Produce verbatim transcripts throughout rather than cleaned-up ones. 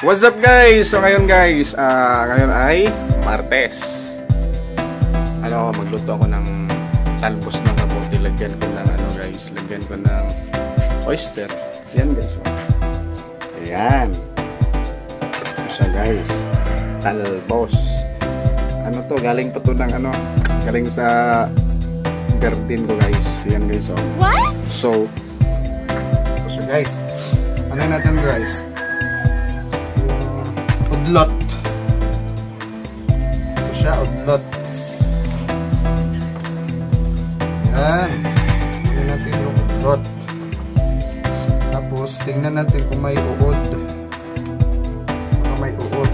What's up guys? So ngayon guys, uh, ngayon ay Martes. Ano, magluto ako ng talbos ng kamote. Lagyan ko ng ano guys, lagyan ko ng oyster. Yan guys. Ayan. Ito siya guys. Talbos. Ano to? Galing pa to ng ano? Galing sa garden ko guys. Yan guys. Oh. What? So, so guys, ano natin guys? Udlot. Ito siya, udlot. Yan. Tingnan natin yung udlot. Tapos, tingnan natin kung may uod. Kung may uod.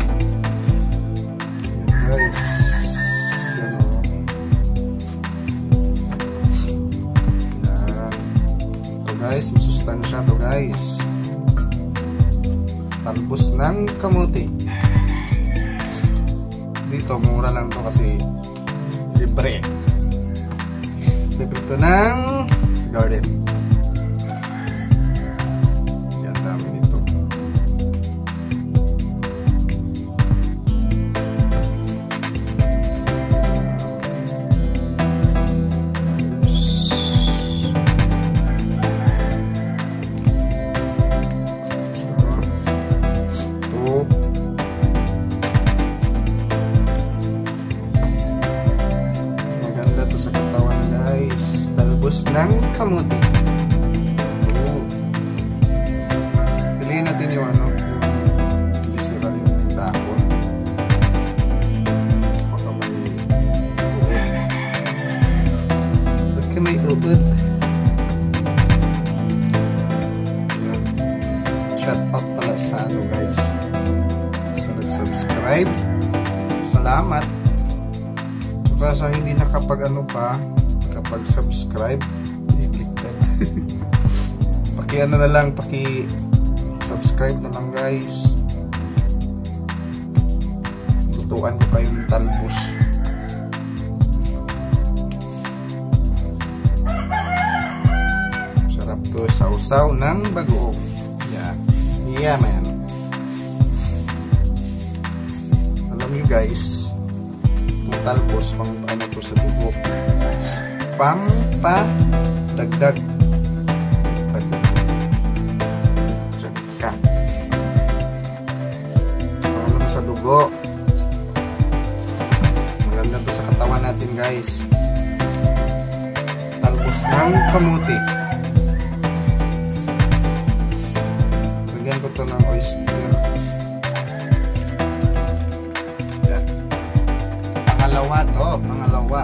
Yan guys. Yan o. Yan. Ito guys, masustansya to guys. Talbos ng kamote. Dito mura lang to kasi libre. Libre to ng garden. Yan, dami nito. Ng kamote. Oh. Piliin natin yung ano, yung hindi sira yung dahon. Baka may uod. Baka may uod. Shout out pala sa ano guys, sa nag-subscribe. Salamat. Saka sa hindi nakapag ano pa, kapag subscribe, i-click ka na. Paki ano na lang, paki subscribe na lang guys. Tutuan ko kayo ng talbos. Sarap to, sausaw ng bagoong. Yeah, yeah man. Alam nyo guys, yung talbos pang ano to sa dugo, pampa dagdag ka ano sa dugo, maganda to sa katawan natin guys. Talbos ng kamote. Lagyan ko to ng oyster. Yan. Pangalawa to, pangalawa.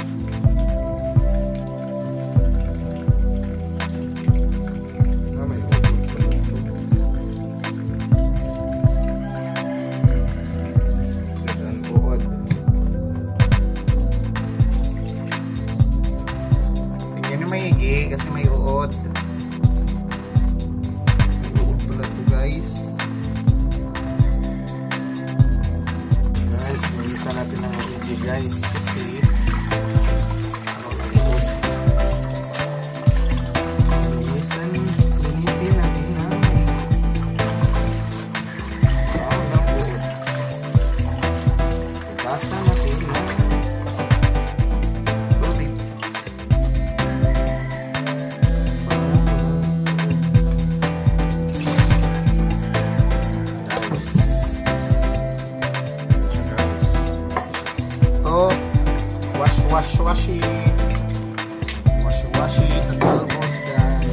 Kasi may uod. May uod pala ito guys. Guys, minisa natin ang uod guys. Kasi ano lang uod. Minisan, minisin natin na may ano lang uod. Basa natin na washi-washi washi-washi talbos guys.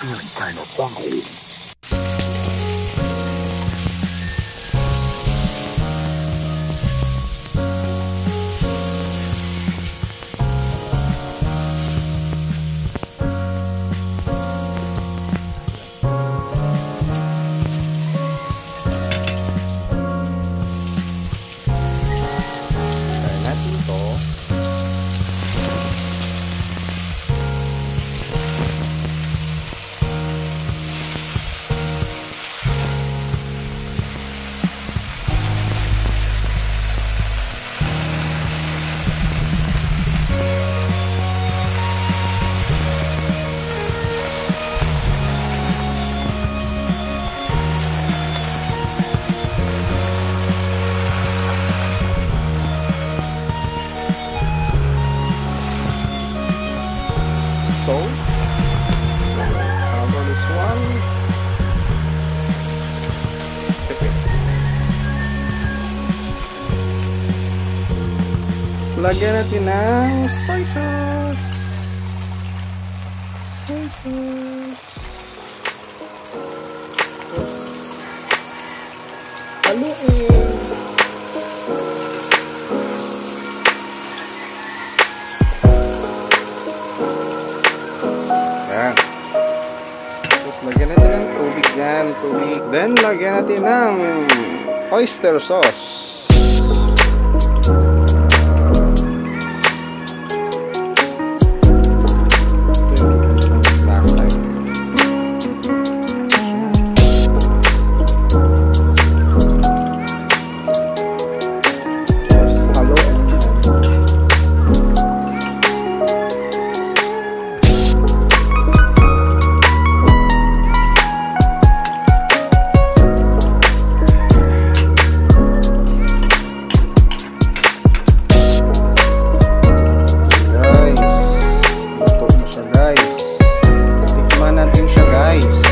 So, cover this one. Okay. Lagyan natin ng soy sauce. Soy sauce. Haluin. Tapos lagyan natin ng tubig yan, tubig. Then lagyan natin ng oyster sauce. Guys,